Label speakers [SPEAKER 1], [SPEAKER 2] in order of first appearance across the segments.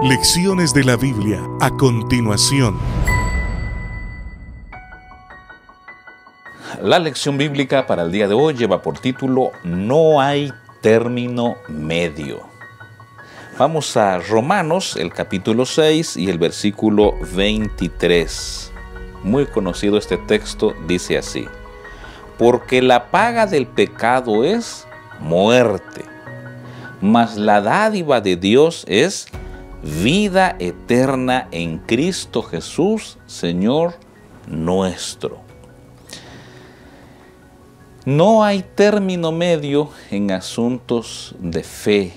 [SPEAKER 1] Lecciones de la Biblia a continuación.
[SPEAKER 2] La lección bíblica para el día de hoy lleva por título No hay término medio. Vamos a Romanos, el capítulo 6 y el versículo 23. Muy conocido este texto, dice así: Porque la paga del pecado es muerte, mas la dádiva de Dios es vida eterna en Cristo Jesús, Señor nuestro. No hay término medio en asuntos de fe.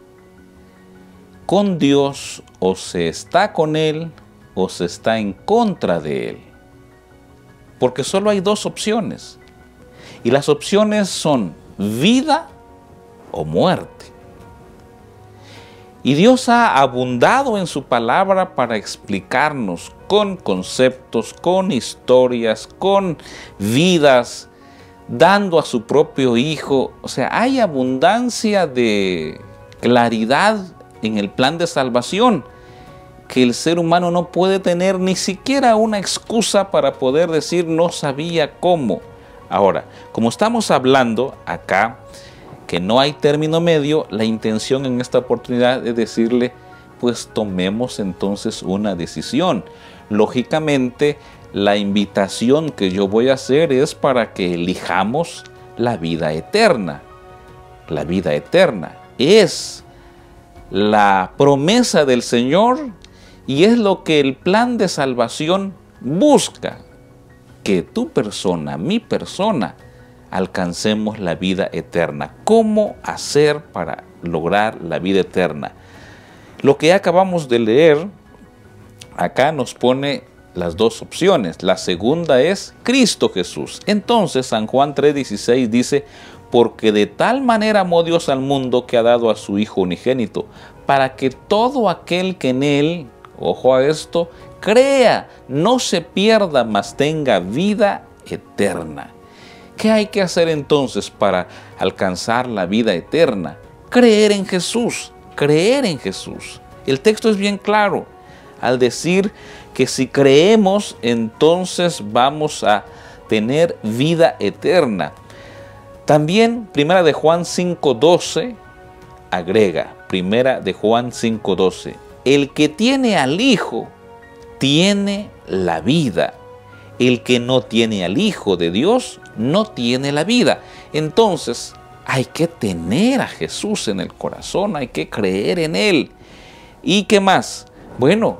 [SPEAKER 2] Con Dios o se está con Él o se está en contra de Él. Porque solo hay dos opciones. Y las opciones son vida o muerte. Y Dios ha abundado en su palabra para explicarnos con conceptos, con historias, con vidas, dando a su propio Hijo. O sea, hay abundancia de claridad en el plan de salvación que el ser humano no puede tener ni siquiera una excusa para poder decir no sabía cómo. Ahora, como estamos hablando acá que no hay término medio, la intención en esta oportunidad es decirle, pues tomemos entonces una decisión. Lógicamente, la invitación que yo voy a hacer es para que elijamos la vida eterna. La vida eterna es la promesa del Señor y es lo que el plan de salvación busca, que tu persona, mi persona, alcancemos la vida eterna. ¿Cómo hacer para lograr la vida eterna? Lo que acabamos de leer acá nos pone las dos opciones. La segunda es Cristo Jesús. Entonces San Juan 3:16 dice: porque de tal manera amó Dios al mundo que ha dado a su Hijo unigénito, para que todo aquel que en Él, ojo a esto, crea, no se pierda, mas tenga vida eterna. ¿Qué hay que hacer entonces para alcanzar la vida eterna? Creer en Jesús, creer en Jesús. El texto es bien claro al decir que si creemos, entonces vamos a tener vida eterna. También Primera de Juan 5:12 agrega, Primera de Juan 5:12, el que tiene al Hijo tiene la vida. El que no tiene al Hijo de Dios no tiene la vida. Entonces hay que tener a Jesús en el corazón, hay que creer en Él. ¿Y qué más? Bueno,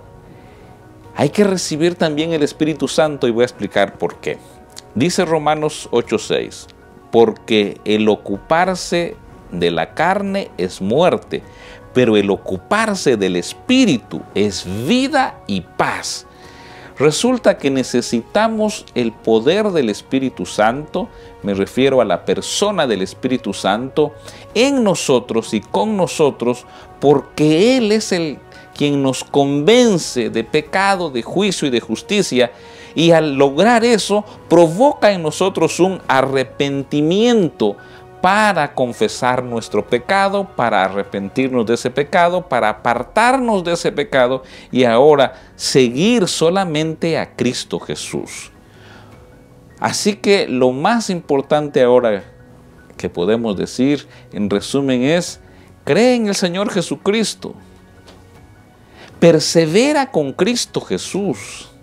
[SPEAKER 2] hay que recibir también el Espíritu Santo y voy a explicar por qué. Dice Romanos 8:6, porque el ocuparse de la carne es muerte, pero el ocuparse del Espíritu es vida y paz. Resulta que necesitamos el poder del Espíritu Santo, me refiero a la persona del Espíritu Santo, en nosotros y con nosotros, porque Él es quien nos convence de pecado, de juicio y de justicia, y al lograr eso provoca en nosotros un arrepentimiento para confesar nuestro pecado, para arrepentirnos de ese pecado, para apartarnos de ese pecado y ahora seguir solamente a Cristo Jesús. Así que lo más importante ahora que podemos decir, en resumen, es: cree en el Señor Jesucristo, persevera con Cristo Jesús,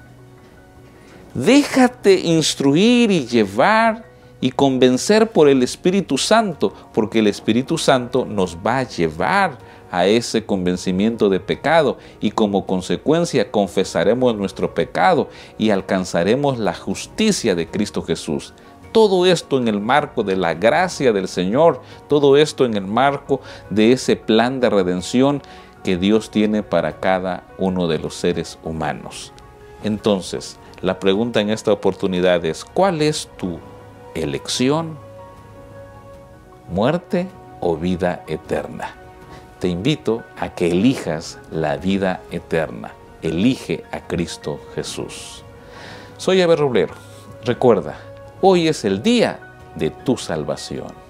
[SPEAKER 2] déjate instruir y llevar y convencer por el Espíritu Santo, porque el Espíritu Santo nos va a llevar a ese convencimiento de pecado y como consecuencia confesaremos nuestro pecado y alcanzaremos la justicia de Cristo Jesús. Todo esto en el marco de la gracia del Señor, todo esto en el marco de ese plan de redención que Dios tiene para cada uno de los seres humanos. Entonces, la pregunta en esta oportunidad es: ¿cuál es tu elección? ¿Muerte o vida eterna? Te invito a que elijas la vida eterna. Elige a Cristo Jesús. Soy Abel Roblero. Recuerda, hoy es el día de tu salvación.